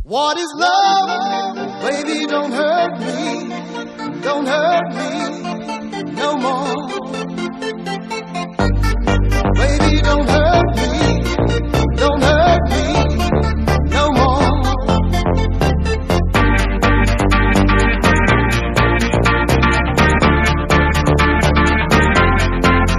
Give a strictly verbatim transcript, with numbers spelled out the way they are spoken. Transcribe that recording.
What is love? Baby, don't hurt me, don't hurt me no more.